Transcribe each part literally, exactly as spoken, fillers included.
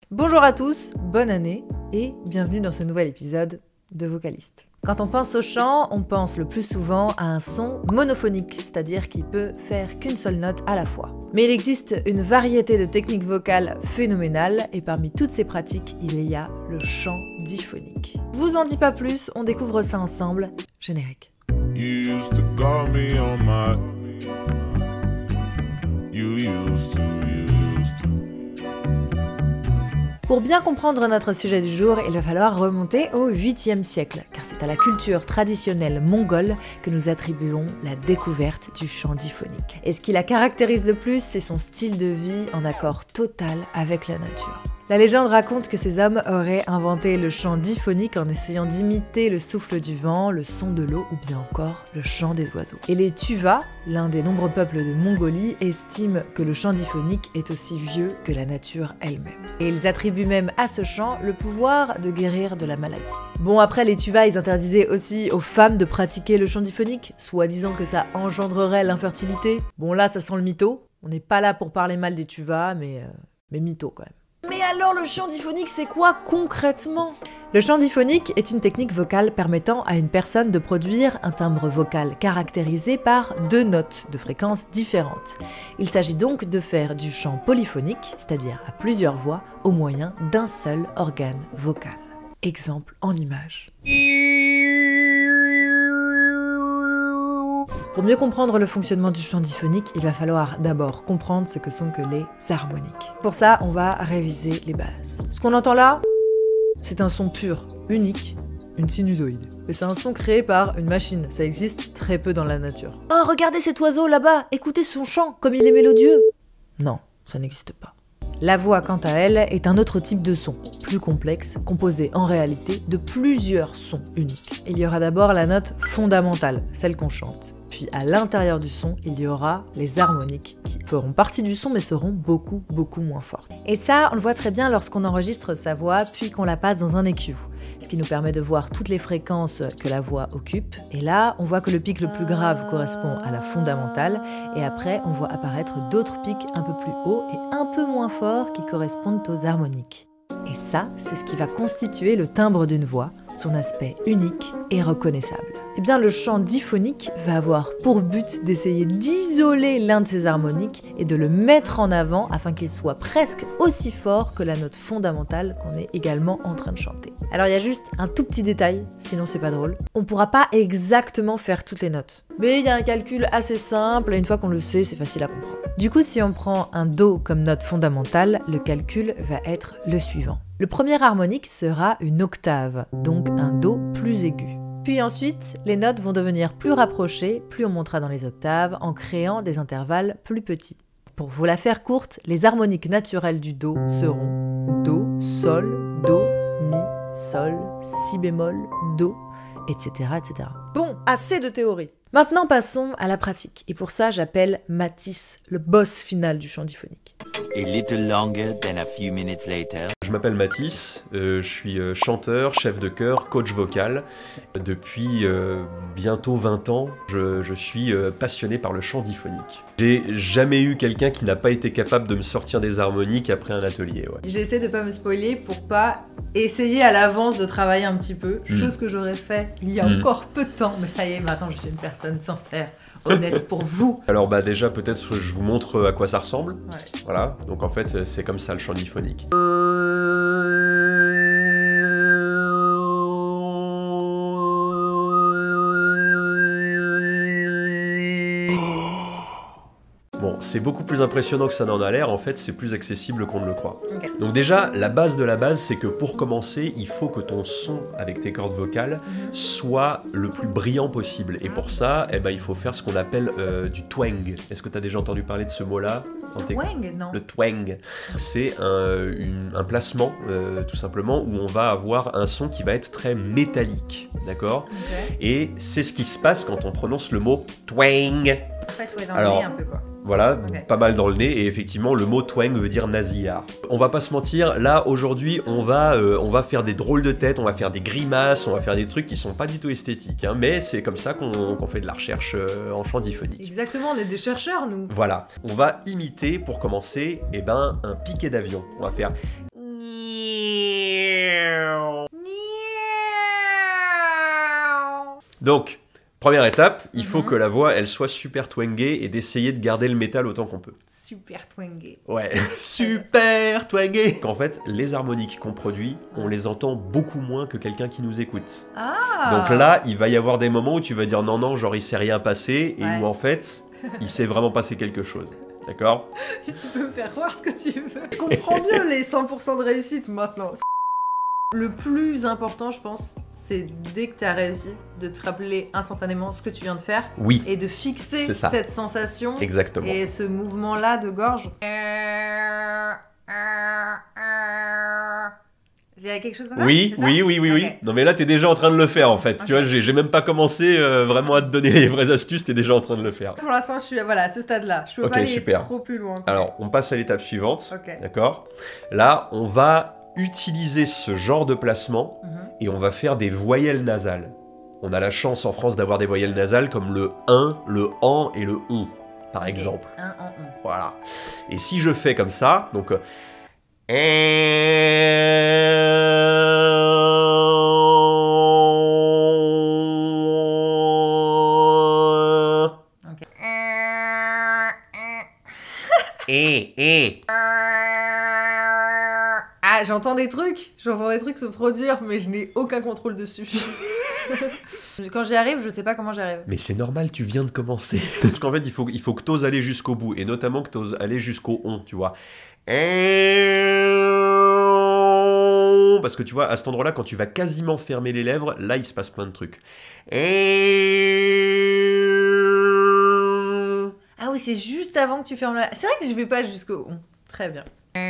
Bonjour à tous, bonne année et bienvenue dans ce nouvel épisode de Vocaliste. Quand on pense au chant, on pense le plus souvent à un son monophonique, c'est-à-dire qui peut faire qu'une seule note à la fois. Mais il existe une variété de techniques vocales phénoménales et parmi toutes ces pratiques, il y a le chant diphonique. Je vous en dis pas plus, on découvre ça ensemble. Générique. You used to call me on my... You used to, you used to... Pour bien comprendre notre sujet du jour, il va falloir remonter au huitième siècle, car c'est à la culture traditionnelle mongole que nous attribuons la découverte du chant diphonique. Et ce qui la caractérise le plus, c'est son style de vie en accord total avec la nature. La légende raconte que ces hommes auraient inventé le chant diphonique en essayant d'imiter le souffle du vent, le son de l'eau ou bien encore le chant des oiseaux. Et les Tuvas, l'un des nombreux peuples de Mongolie, estiment que le chant diphonique est aussi vieux que la nature elle-même. Et ils attribuent même à ce chant le pouvoir de guérir de la maladie. Bon, après les Tuvas, ils interdisaient aussi aux femmes de pratiquer le chant diphonique, soi-disant que ça engendrerait l'infertilité. Bon là, ça sent le mytho. On n'est pas là pour parler mal des Tuvas, mais, euh, mais mytho quand même. Mais alors le chant diphonique, c'est quoi concrètement ? Le chant diphonique est une technique vocale permettant à une personne de produire un timbre vocal caractérisé par deux notes de fréquences différentes. Il s'agit donc de faire du chant polyphonique, c'est-à-dire à plusieurs voix, au moyen d'un seul organe vocal. Exemple en image. Pour mieux comprendre le fonctionnement du chant diphonique, il va falloir d'abord comprendre ce que sont que les harmoniques. Pour ça, on va réviser les bases. Ce qu'on entend là, c'est un son pur, unique, une sinusoïde. Mais c'est un son créé par une machine, ça existe très peu dans la nature. Oh, regardez cet oiseau là-bas, écoutez son chant, comme il est mélodieux. Non, ça n'existe pas. La voix, quant à elle, est un autre type de son, plus complexe, composé en réalité de plusieurs sons uniques. Il y aura d'abord la note fondamentale, celle qu'on chante. Puis à l'intérieur du son, il y aura les harmoniques qui feront partie du son mais seront beaucoup beaucoup moins fortes. Et ça, on le voit très bien lorsqu'on enregistre sa voix puis qu'on la passe dans un E Q, ce qui nous permet de voir toutes les fréquences que la voix occupe. Et là, on voit que le pic le plus grave correspond à la fondamentale et après, on voit apparaître d'autres pics un peu plus hauts et un peu moins forts qui correspondent aux harmoniques. Et ça, c'est ce qui va constituer le timbre d'une voix, son aspect unique et reconnaissable. Eh bien, le chant diphonique va avoir pour but d'essayer d'isoler l'un de ces harmoniques et de le mettre en avant afin qu'il soit presque aussi fort que la note fondamentale qu'on est également en train de chanter. Alors, il y a juste un tout petit détail, sinon c'est pas drôle. On pourra pas exactement faire toutes les notes. Mais il y a un calcul assez simple et une fois qu'on le sait, c'est facile à comprendre. Du coup, si on prend un Do comme note fondamentale, le calcul va être le suivant. Le premier harmonique sera une octave, donc un Do plus aigu. Puis ensuite, les notes vont devenir plus rapprochées, plus on montera dans les octaves, en créant des intervalles plus petits. Pour vous la faire courte, les harmoniques naturelles du Do seront Do, Sol, Do, Mi, Sol, Si bémol, Do, et cetera, et cetera. Bon, assez de théorie. Maintenant, passons à la pratique. Et pour ça, j'appelle Mathis, le boss final du chant diphonique. A little longer than a few minutes later. Je m'appelle Mathis, euh, je suis euh, chanteur, chef de chœur, coach vocal. Depuis euh, bientôt vingt ans, je, je suis euh, passionné par le chant diphonique. J'ai jamais eu quelqu'un qui n'a pas été capable de me sortir des harmoniques après un atelier. Ouais. J'essaie de pas me spoiler pour pas essayer à l'avance de travailler un petit peu, mmh. chose que j'aurais fait il y a mmh. encore peu de temps, mais ça y est, maintenant je suis une personne sincère. Honnête pour vous. Alors bah déjà peut-être je vous montre à quoi ça ressemble. Ouais. Voilà, donc en fait c'est comme ça le chant diphonique. Bon, c'est beaucoup plus impressionnant que ça n'en a l'air, en fait c'est plus accessible qu'on ne le croit. Okay. Donc déjà, la base de la base, c'est que pour commencer, il faut que ton son avec tes cordes vocales mm-hmm. soit le plus brillant possible. Et pour ça, eh ben, il faut faire ce qu'on appelle euh, du twang. Est-ce que tu as déjà entendu parler de ce mot-là ? Twang, non. Le twang, c'est un, une, un placement, euh, tout simplement, où on va avoir un son qui va être très métallique, d'accord ? Okay. Et c'est ce qui se passe quand on prononce le mot twang. En fait, ouais, dans Alors, le nez un peu, quoi. Voilà, okay. pas mal dans le nez, et effectivement, le mot twang veut dire nasillard. On va pas se mentir, là, aujourd'hui, on va, euh, on va faire des drôles de têtes, on va faire des grimaces, on va faire des trucs qui sont pas du tout esthétiques, hein, mais c'est comme ça qu'on qu'on fait de la recherche euh, en chant diphonique. Exactement, on est des chercheurs, nous. Voilà, on va imiter, pour commencer, eh ben, un piquet d'avion. On va faire... Donc, première étape, il faut Mhm. que la voix, elle soit super twangée et d'essayer de garder le métal autant qu'on peut. Super twangé. Ouais, super twangé. En fait, les harmoniques qu'on produit, on les entend beaucoup moins que quelqu'un qui nous écoute. Ah. Donc là, il va y avoir des moments où tu vas dire non, non, genre il s'est rien passé, et Ouais. où en fait, il s'est vraiment passé quelque chose. D'accord? Tu peux me faire voir ce que tu veux. Je comprends mieux les cent pour cent de réussite maintenant. Le plus important, je pense, c'est dès que tu as réussi, de te rappeler instantanément ce que tu viens de faire Oui, et de fixer C'est ça. cette sensation exactement. et ce mouvement-là de gorge. Il y a quelque chose comme ça? Oui, c'est ça oui, oui, oui, oui. Ok. Non mais là, t'es déjà en train de le faire en fait. Ok. Tu vois, j'ai j'ai même pas commencé euh, vraiment à te donner les vraies astuces, t'es déjà en train de le faire. Pour l'instant, je suis voilà, à ce stade-là. Je peux Ok, pas aller super. trop plus loin. Alors, on passe à l'étape suivante. Ok. D'accord? Là, on va utiliser ce genre de placement Mhm. et on va faire des voyelles nasales. On a la chance en France d'avoir des voyelles nasales comme le un, le an et le on, par Ok. exemple. Un en un. Voilà. Et si je fais comme ça, donc... euh, Ok. Et, et. Ah, j'entends des trucs, j'entends des trucs se produire, mais je n'ai aucun contrôle dessus. Quand j'y arrive, je sais pas comment j'y arrive. Mais c'est normal, tu viens de commencer. Parce qu'en fait, il faut, il faut que tu oses aller jusqu'au bout, et notamment que tu oses aller jusqu'au on, tu vois. Parce que tu vois, à cet endroit-là, quand tu vas quasiment fermer les lèvres, là, il se passe plein de trucs. Ah oui, c'est juste avant que tu fermes la... C'est vrai que je vais pas jusqu'au on. Très bien.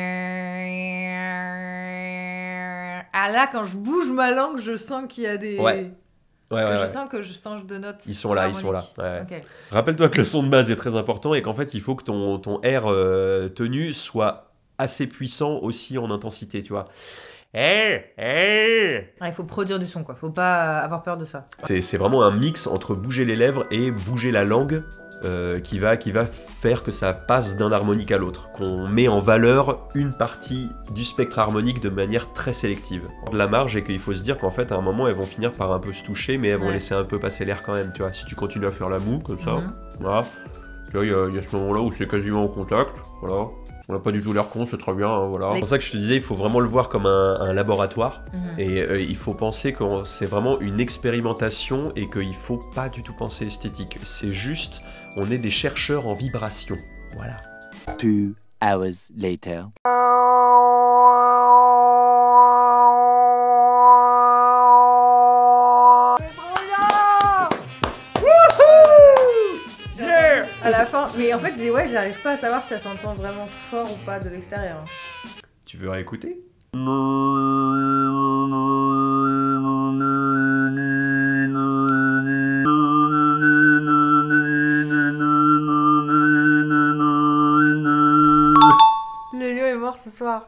Ah là, quand je bouge ma langue, je sens qu'il y a des... Ouais. Ouais, que ouais, je ouais. sens que je change de note. Ils sont sur là, ils sont là. l'harmonique. Ouais. Ok. Rappelle-toi que le son de base est très important et qu'en fait, il faut que ton, ton R euh, tenu soit assez puissant aussi en intensité, tu vois. Ah, il faut produire du son, quoi. Faut pas avoir peur de ça. C'est c'est vraiment un mix entre bouger les lèvres et bouger la langue euh, qui, va, qui va faire que ça passe d'un harmonique à l'autre. Qu'on met en valeur une partie du spectre harmonique de manière très sélective. De la marge et qu'il faut se dire qu'en fait, à un moment, elles vont finir par un peu se toucher, mais elles vont Ouais. laisser un peu passer l'air quand même, tu vois. Si tu continues à faire la moue, comme ça, Mhm. voilà. Tu vois, il y, a- il y a ce moment-là où c'est quasiment au contact, voilà. On n'a pas du tout l'air con, c'est très bien, hein, voilà. Les- C'est pour ça que je te disais, il faut vraiment le voir comme un, un laboratoire. Mhm. Et euh, il faut penser que c'est vraiment une expérimentation et qu'il faut pas du tout penser esthétique. C'est juste, on est des chercheurs en vibration. Voilà. Two hours later. Yeah! À la fin, mais en fait, j'ai- ouais, j'arrive pas à savoir si ça s'entend vraiment fort ou pas de l'extérieur. Tu veux réécouter? Le lion est mort ce soir.